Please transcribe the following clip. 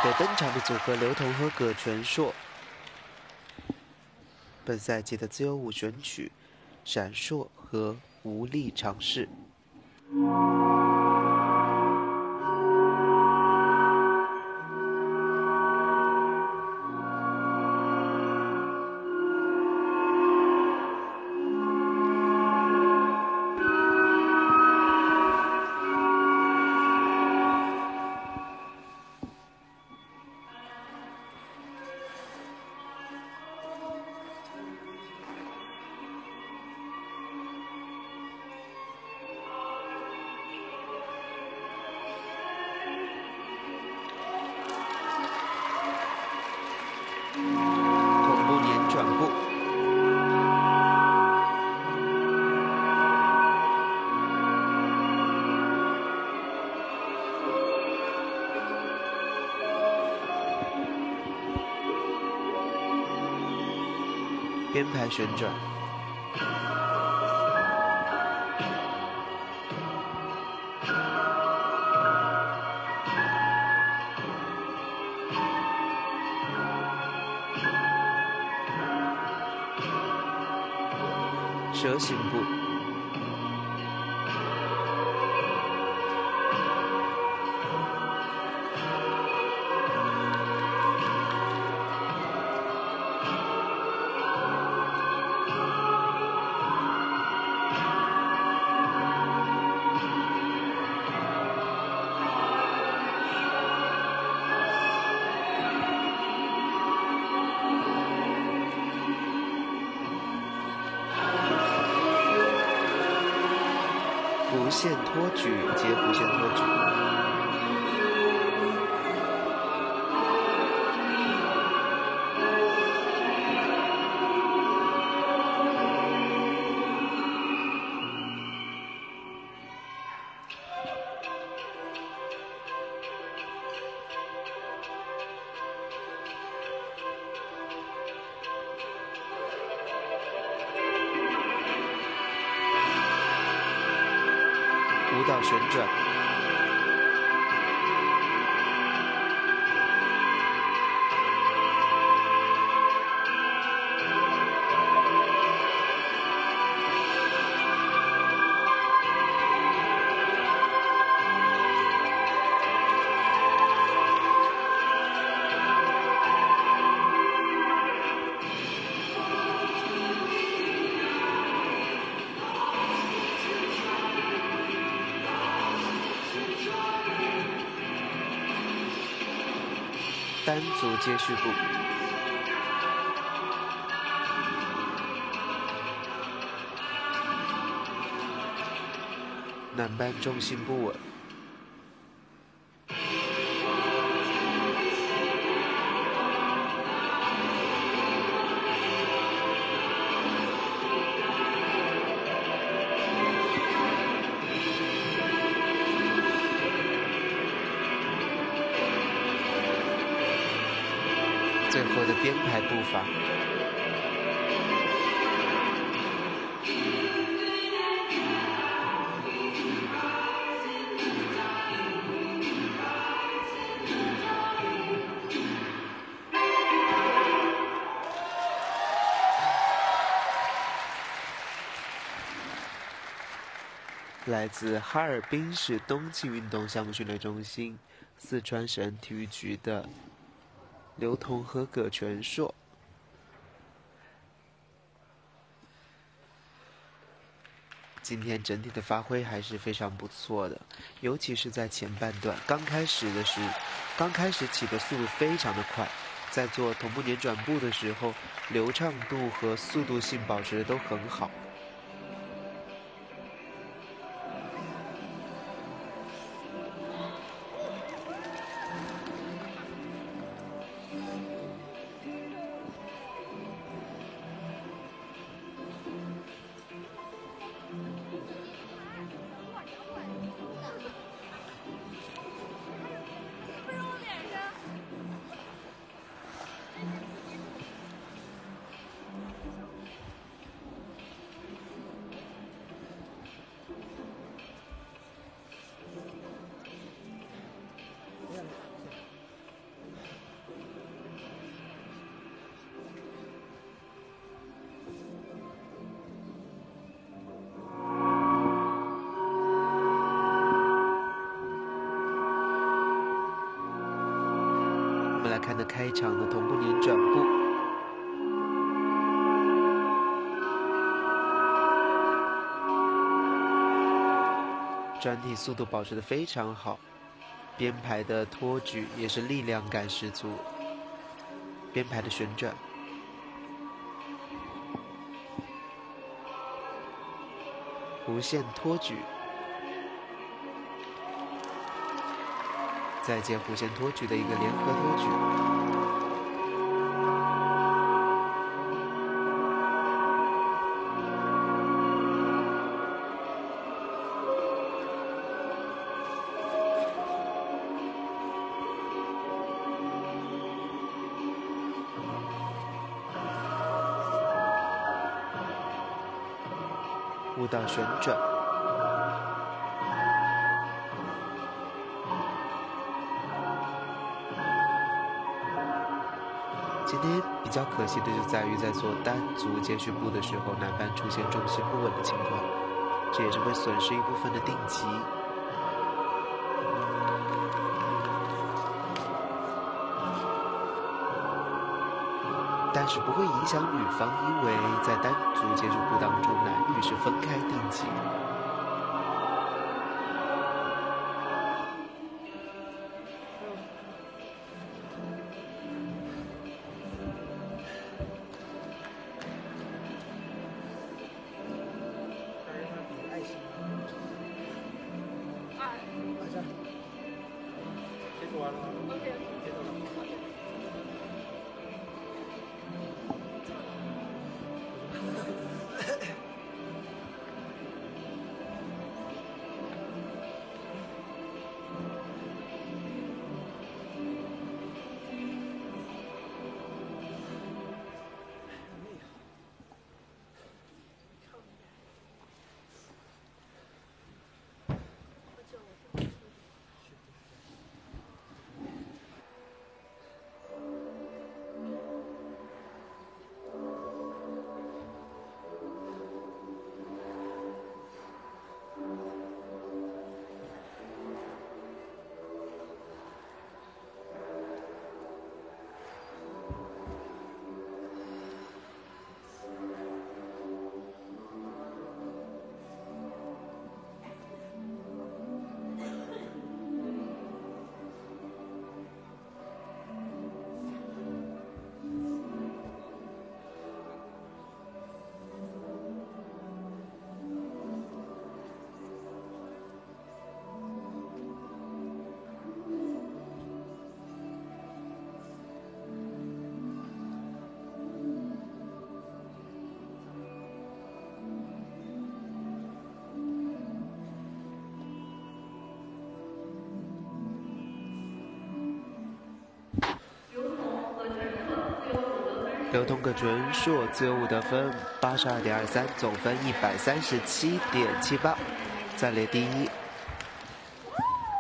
备登场的组合刘同和葛全硕。本赛季的自由舞选曲《闪烁》和《无力尝试》。编排旋转，蛇形步。弧线托举接弧线托举，舞蹈旋转，单足接续步，男伴重心不稳，最后的编排步伐。来自哈尔滨市冬季运动项目训练中心、四川省体育局的刘同和葛全硕。今天整体的发挥还是非常不错的，尤其是在前半段，刚开始起的速度非常的快，在做同步年转步的时候，流畅度和速度性保持的都很好。 开场的同步年转步。转体速度保持得非常好，编排的托举也是力量感十足，编排的旋转。弧线托举，再接弧线托举的一个联合托举。舞蹈旋转，今天比较可惜的就在于在做单足接续步的时候，男伴出现重心不稳的情况，这也是会损失一部分的定级。但是不会影响女方，因为在单足接触步当中，男女是分开定级。 结束完了吗？结束了。 刘同和纯硕自由舞得分82.23，总分137.78，暂列第一。